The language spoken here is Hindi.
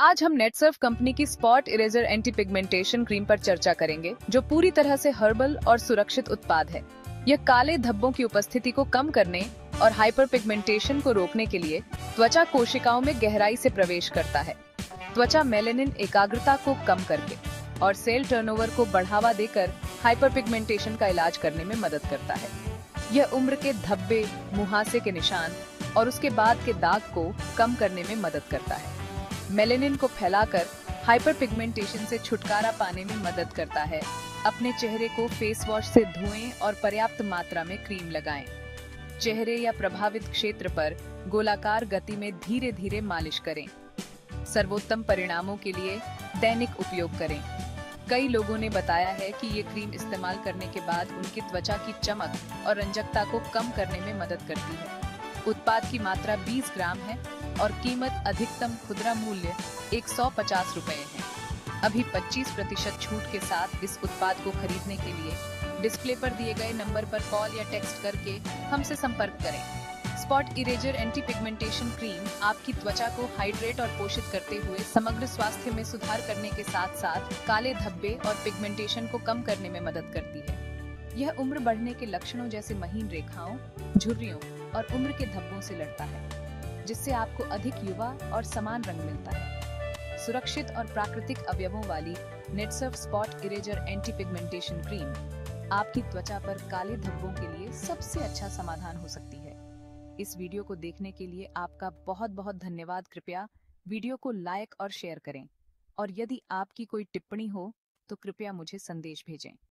आज हम नेटसर्फ कंपनी की spot eraser anti pigmentation cream पर चर्चा करेंगे, जो पूरी तरह से हर्बल और सुरक्षित उत्पाद है। यह काले धब्बों की उपस्थिति को कम करने और हाइपर पिगमेंटेशन को रोकने के लिए त्वचा कोशिकाओं में गहराई से प्रवेश करता है। त्वचा मेलेनिन एकाग्रता को कम करके और सेल टर्नओवर को बढ़ावा देकर हाइपर पिगमेंटेशन का इलाज करने में मदद करता है। यह उम्र के धब्बे, मुहासे के निशान और उसके बाद के दाग को कम करने में मदद करता है। मेलेनिन को फैलाकर हाइपर पिगमेंटेशन से छुटकारा पाने में मदद करता है। अपने चेहरे को फेस वॉश से धोएं और पर्याप्त मात्रा में क्रीम लगाएं। चेहरे या प्रभावित क्षेत्र पर गोलाकार गति में धीरे धीरे मालिश करें। सर्वोत्तम परिणामों के लिए दैनिक उपयोग करें। कई लोगों ने बताया है कि ये क्रीम इस्तेमाल करने के बाद उनकी त्वचा की चमक और रंजकता को कम करने में मदद करती है। उत्पाद की मात्रा 20 ग्राम है और कीमत अधिकतम खुदरा मूल्य 150 रुपए है। अभी 25% छूट के साथ इस उत्पाद को खरीदने के लिए डिस्प्ले पर दिए गए नंबर पर कॉल या टेक्स्ट करके हमसे संपर्क करें। Spot eraser anti pigmentation cream आपकी त्वचा को हाइड्रेट और पोषित करते हुए समग्र स्वास्थ्य में सुधार करने के साथ साथ काले धब्बे और पिगमेंटेशन को कम करने में मदद करती है। यह उम्र बढ़ने के लक्षणों जैसे महीन रेखाओं, झुर्रियों और उम्र के धब्बों से लड़ता है, जिससे आपको अधिक युवा और समान रंग मिलता है। सुरक्षित और प्राकृतिक अवयवों वाली Netsurf spot eraser anti pigmentation cream आपकी त्वचा पर काले धब्बों के लिए सबसे अच्छा समाधान हो सकती है। इस वीडियो को देखने के लिए आपका बहुत बहुत धन्यवाद। कृपया वीडियो को लाइक और शेयर करें और यदि आपकी कोई टिप्पणी हो तो कृपया मुझे संदेश भेजें।